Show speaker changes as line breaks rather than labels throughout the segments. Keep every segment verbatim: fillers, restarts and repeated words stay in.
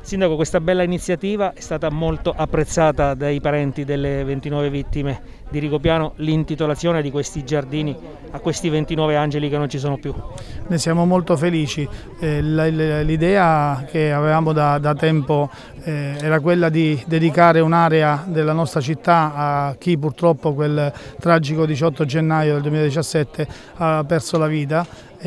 Sindaco, questa bella iniziativa è stata molto apprezzata dai parenti delle ventinove vittime di Rigopiano, l'intitolazione di questi giardini a questi ventinove angeli che non ci sono più.
Ne siamo molto felici, eh, l'idea che avevamo da, da tempo eh, era quella di dedicare un'area della nostra città a chi purtroppo quel tragico diciotto gennaio del duemiladiciassette ha perso la vita.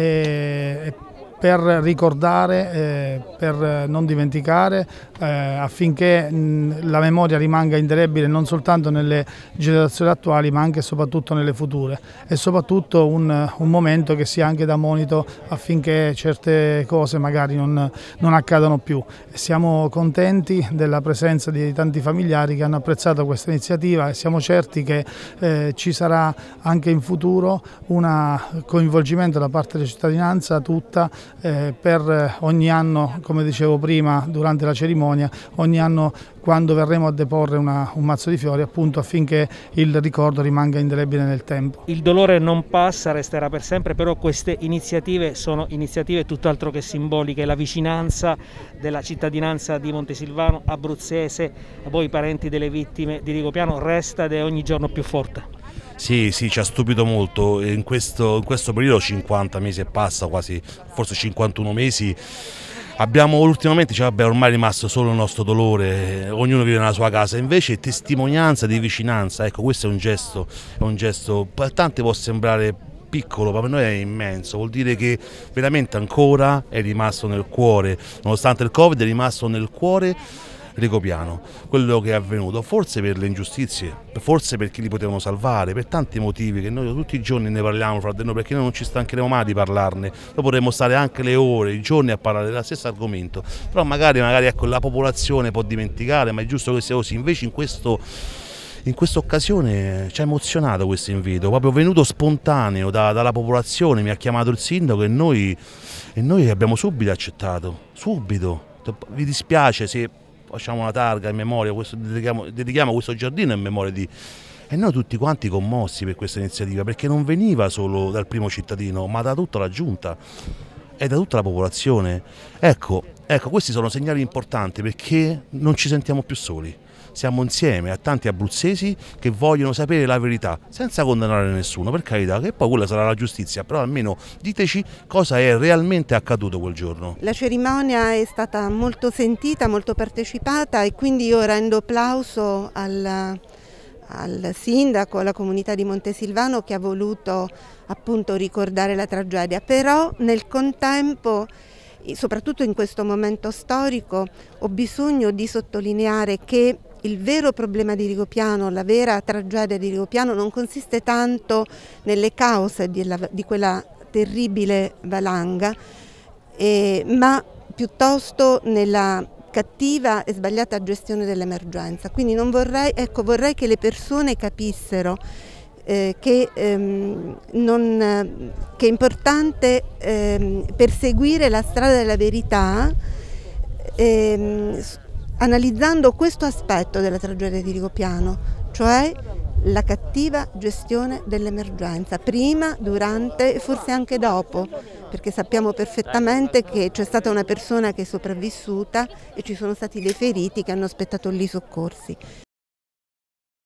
E, per ricordare, eh, per non dimenticare, eh, affinché mh, la memoria rimanga indelebile non soltanto nelle generazioni attuali ma anche e soprattutto nelle future, e soprattutto un, un momento che sia anche da monito affinché certe cose magari non, non accadano più. E siamo contenti della presenza di tanti familiari che hanno apprezzato questa iniziativa e siamo certi che eh, ci sarà anche in futuro un coinvolgimento da parte della cittadinanza tutta Eh, per ogni anno, come dicevo prima durante la cerimonia, ogni anno quando verremo a deporre una, un mazzo di fiori, appunto affinché il ricordo rimanga indelebile nel tempo.
Il dolore non passa, resterà per sempre, però queste iniziative sono iniziative tutt'altro che simboliche. La vicinanza della cittadinanza di Montesilvano, abruzzese, a voi parenti delle vittime di Rigopiano, resta ed è ogni giorno più forte.
Sì, sì, ci ha stupito molto. In questo, in questo periodo, cinquanta mesi e passa, quasi, forse cinquantuno mesi, abbiamo ultimamente, cioè, vabbè, ormai è rimasto solo il nostro dolore, ognuno vive nella sua casa, invece testimonianza di vicinanza, ecco, questo è un gesto, è un gesto, per tanti può sembrare piccolo, ma per noi è immenso, vuol dire che veramente ancora è rimasto nel cuore, nonostante il Covid è rimasto nel cuore Rigopiano, quello che è avvenuto, forse per le ingiustizie, forse per chi li potevano salvare, per tanti motivi che noi tutti i giorni ne parliamo fra di noi, perché noi non ci stancheremo mai di parlarne, noi potremmo stare anche le ore, i giorni a parlare dello stesso argomento, però magari, magari ecco, la popolazione può dimenticare, ma è giusto che sia così. Invece in questo In questa occasione ci ha emozionato questo invito, proprio venuto spontaneo da, dalla popolazione, mi ha chiamato il sindaco e noi, e noi abbiamo subito accettato, subito. Vi dispiace se facciamo una targa in memoria, questo, dedichiamo, dedichiamo questo giardino in memoria di... E noi tutti quanti commossi per questa iniziativa, perché non veniva solo dal primo cittadino, ma da tutta la giunta e da tutta la popolazione. Ecco, ecco, questi sono segnali importanti perché non ci sentiamo più soli. Siamo insieme a tanti abruzzesi che vogliono sapere la verità, senza condannare nessuno, per carità, che poi quella sarà la giustizia, però almeno diteci cosa è realmente accaduto quel giorno.
La cerimonia è stata molto sentita, molto partecipata e quindi io rendo plauso al, al sindaco, alla comunità di Montesilvano che ha voluto appunto ricordare la tragedia, però nel contempo, soprattutto in questo momento storico, ho bisogno di sottolineare che il vero problema di Rigopiano, la vera tragedia di Rigopiano non consiste tanto nelle cause di, la, di quella terribile valanga, eh, ma piuttosto nella cattiva e sbagliata gestione dell'emergenza. Quindi non vorrei, ecco, vorrei che le persone capissero eh, che, ehm, non, che è importante ehm, perseguire la strada della verità, ehm, analizzando questo aspetto della tragedia di Rigopiano, cioè la cattiva gestione dell'emergenza, prima, durante e forse anche dopo, perché sappiamo perfettamente che c'è stata una persona che è sopravvissuta e ci sono stati dei feriti che hanno aspettato lì soccorsi.